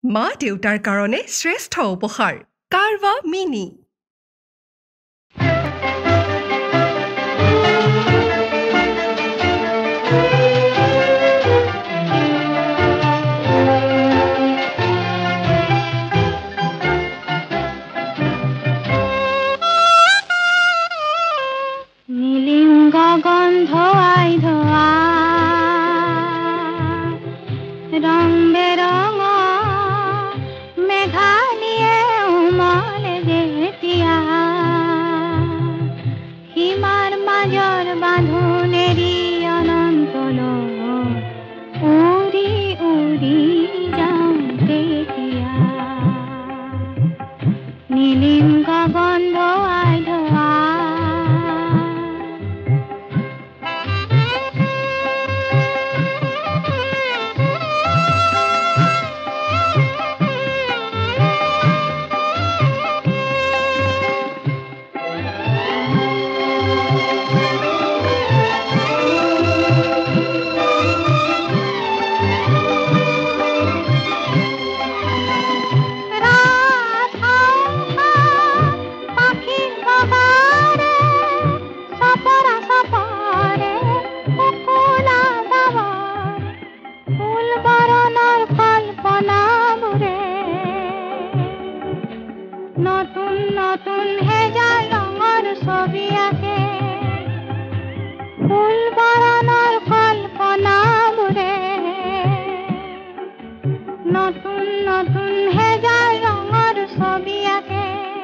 মা দেউতাৰ কাৰণে শ্ৰেষ্ঠ উপহাৰ কাৰৱা মিনি। গন্ধ আই ধোৱা ৰং বেৰঙ মেঘালীয়ে উমলে যেতিয়া সীমাৰ মাজৰ বান্ধোনেৰি অনন্তলৈ উৰি উৰি যাওঁ তেতিয়া নীলিংগ গন্ধ আই ধোৱা নতুন নতুন হেজাৰ ৰঙৰ ছবি আঁকে ফুল বৰণৰ কল্পনাবোৰে নতুন নতুন হেজাৰ ৰঙৰ ছবি আঁকে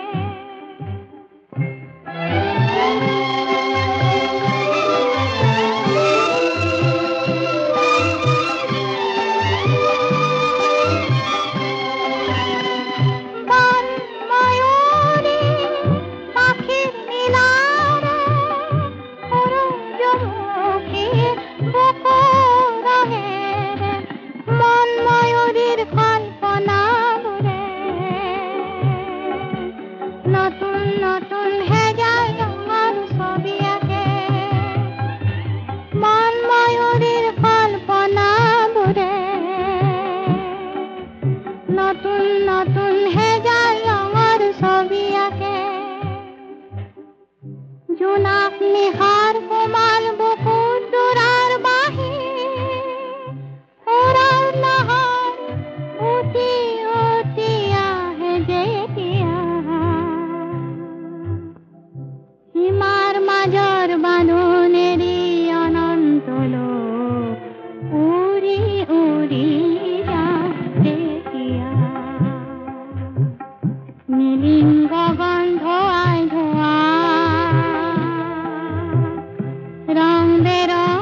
নতুন নতুন হেজাৰ ৰঙৰ ছবি আঁকে মন ময়ূৰীৰ কল্পনাবোৰে নতুন নতুন হেজাৰ ৰঙৰ ছবি আঁকে জোনাক নিশাৰ কোমল বুকুত দূৰৰ বাহিৰ উৰাৰ লহৰ উঠি উঠি আহে যেতিয়া সীমাৰ মাজৰ বান্ধোনেৰি অনন্তলৈ উৰি উৰি যাওঁ তেতিয়া নীলিংগ গন্ধ আই ধোৱা ৰং বেৰঙ